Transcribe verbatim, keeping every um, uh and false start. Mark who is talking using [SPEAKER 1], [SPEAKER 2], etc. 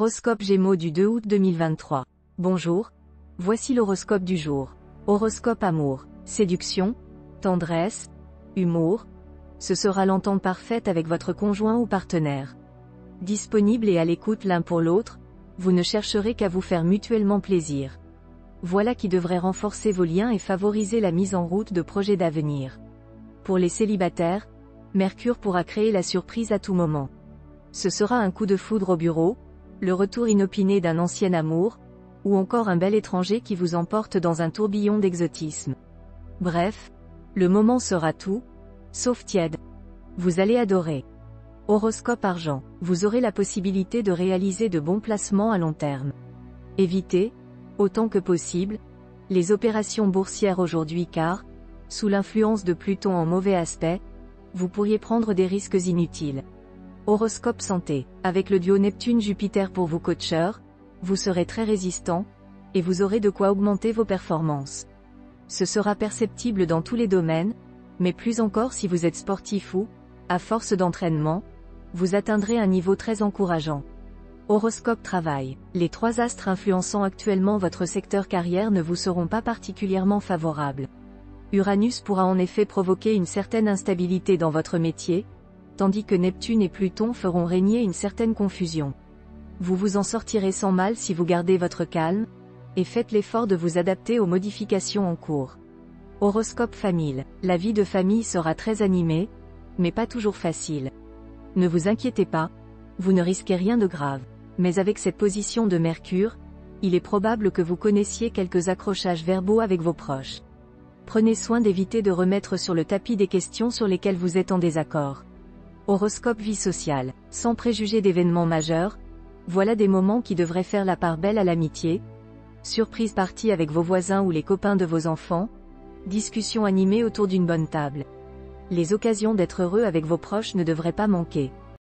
[SPEAKER 1] Horoscope Gémeaux du deux août deux mille vingt-trois. Bonjour. Voici l'horoscope du jour. Horoscope amour, séduction, tendresse, humour. Ce sera l'entente parfaite avec votre conjoint ou partenaire. Disponible et à l'écoute l'un pour l'autre, vous ne chercherez qu'à vous faire mutuellement plaisir. Voilà qui devrait renforcer vos liens et favoriser la mise en route de projets d'avenir. Pour les célibataires, Mercure pourra créer la surprise à tout moment. Ce sera un coup de foudre au bureau, le retour inopiné d'un ancien amour, ou encore un bel étranger qui vous emporte dans un tourbillon d'exotisme. Bref, le moment sera tout, sauf tiède. Vous allez adorer. Horoscope argent, vous aurez la possibilité de réaliser de bons placements à long terme. Évitez, autant que possible, les opérations boursières aujourd'hui car, sous l'influence de Pluton en mauvais aspect, vous pourriez prendre des risques inutiles. Horoscope santé, avec le duo Neptune-Jupiter pour vous coacheurs, vous serez très résistant, et vous aurez de quoi augmenter vos performances. Ce sera perceptible dans tous les domaines, mais plus encore si vous êtes sportif ou, à force d'entraînement, vous atteindrez un niveau très encourageant. Horoscope travail, les trois astres influençant actuellement votre secteur carrière ne vous seront pas particulièrement favorables. Uranus pourra en effet provoquer une certaine instabilité dans votre métier, tandis que Neptune et Pluton feront régner une certaine confusion. Vous vous en sortirez sans mal si vous gardez votre calme, et faites l'effort de vous adapter aux modifications en cours. Horoscope famille, la vie de famille sera très animée, mais pas toujours facile. Ne vous inquiétez pas, vous ne risquez rien de grave, mais avec cette position de Mercure, il est probable que vous connaissiez quelques accrochages verbaux avec vos proches. Prenez soin d'éviter de remettre sur le tapis des questions sur lesquelles vous êtes en désaccord. Horoscope vie sociale, sans préjuger d'événements majeurs, voilà des moments qui devraient faire la part belle à l'amitié, surprise partie avec vos voisins ou les copains de vos enfants, discussions animées autour d'une bonne table. Les occasions d'être heureux avec vos proches ne devraient pas manquer.